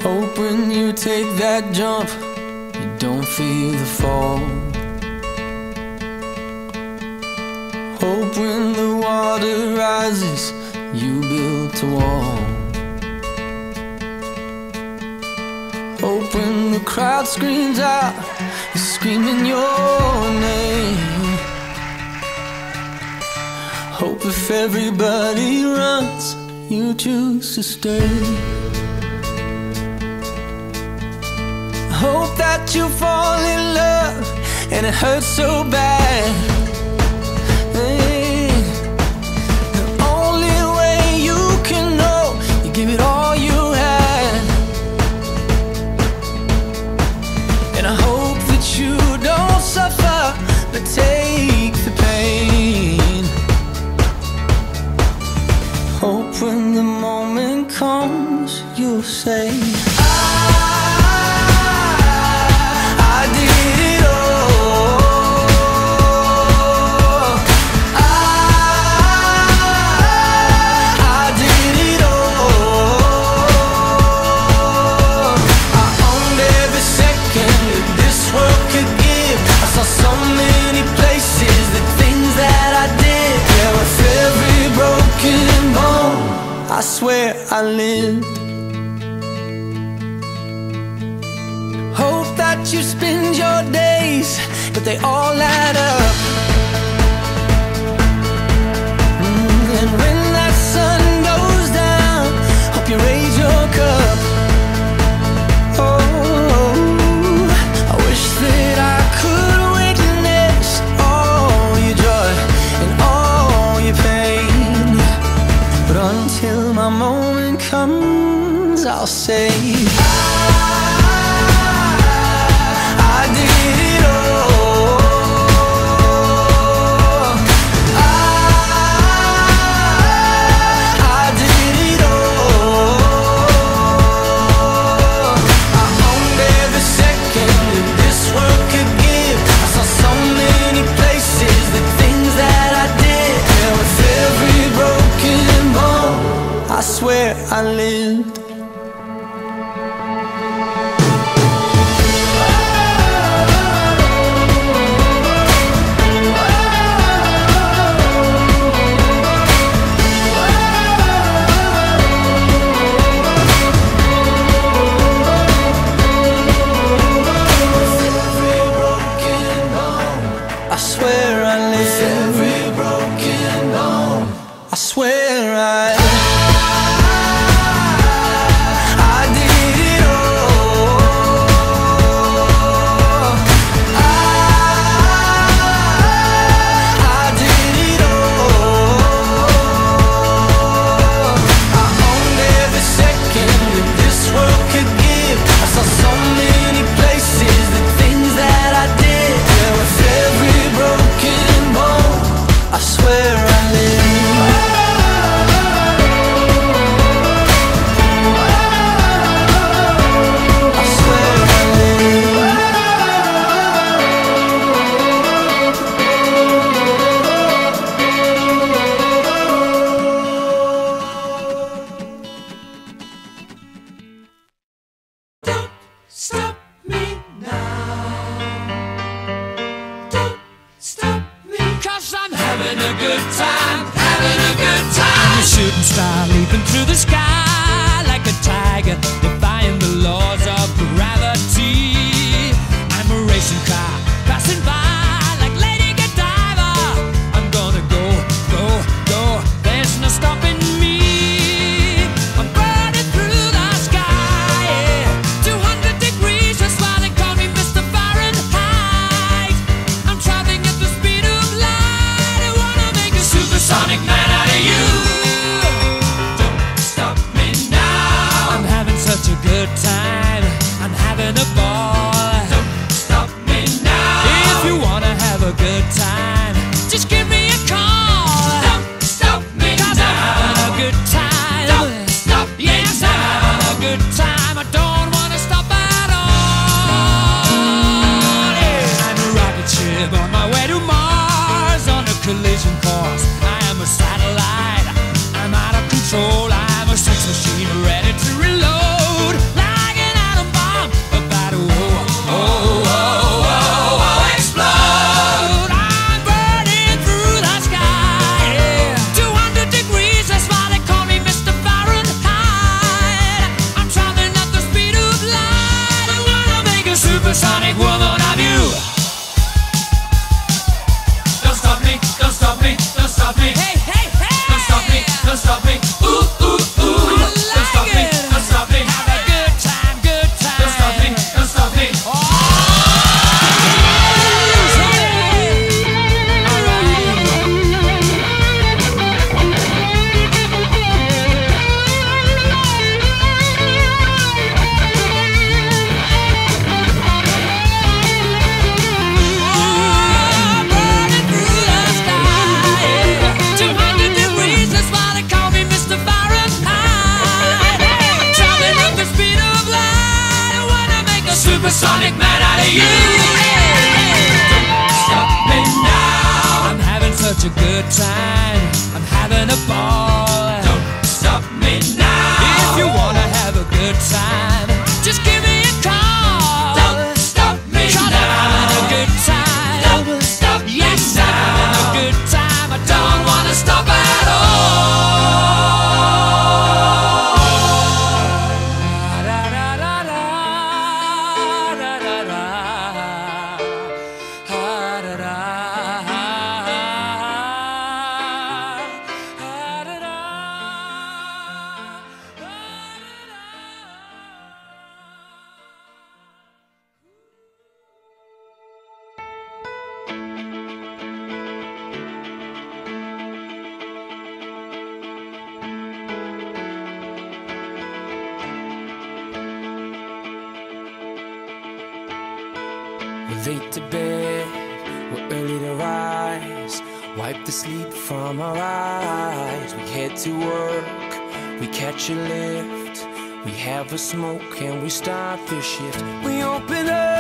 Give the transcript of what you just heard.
Hope when you take that jump, you don't feel the fall. Hope when the water rises, you built a wall. Hope when the crowd screams out, you're screaming your name. Hope if everybody runs, you choose to stay. Hope that you fall in love and it hurts so bad. Hey, the only way you can know, you give it all you had. And I hope that you don't suffer, but take the pain. Hope when the moment comes, you'll say, I swear I lived. Hope that you spend your days, but they all add up. And when that sun goes down, hope you raise your cup. Oh, I wish that I could witness all your joy and all your pain, but until my moment comes, I'll say, I did it all. I did it all. I owned every second that this world could give. I saw so many places, the things that I did. Yeah, with every broken bone, I swear I lived. I swear I lived. Every broken bone, I swear I did it all. I did it all. I owned every second that this world could give. I saw so many places, the things that I did. Yeah, with every broken bone, I swear I lived. Stop me now. Don't stop me, 'cause I'm having a good time, having a good time. I'm a shooting star leaping through the sky like a tiger, defying the laws of gravity. I'm a racing car passing by like Lady Godiva. I'm gonna go, go, go. There's no stopping me. I'm burning through the sky, yeah. 200 degrees, that's why they call me Mr. Fahrenheit. I'm traveling at the speed of light. I wanna make a supersonic man out of you. Don't stop me now. I'm having such a good time, I'm having a ball. Don't stop me now. If you wanna have a good time, just give me a call. Don't stop me now. 'Cause I'm having a good time. Don't stop me now. Yes, I'm having a good time. I don't wanna stop at all. Yeah. I'm a rocket ship on my way to Mars, on a collision course. I am a satellite. I'm out of control. I'm a sex machine ready to reload like such a good time. I'm having a ball. Don't stop me now. If you wanna have a good time, just give me a call. Don't stop me now. I'm having a good time. Don't stop me now. Yes, I'm having a good time. I don't wanna stop at all. We're late to bed, we're early to rise. Wipe the sleep from our eyes. We head to work, we catch a lift. We have a smoke and we start the shift. We open up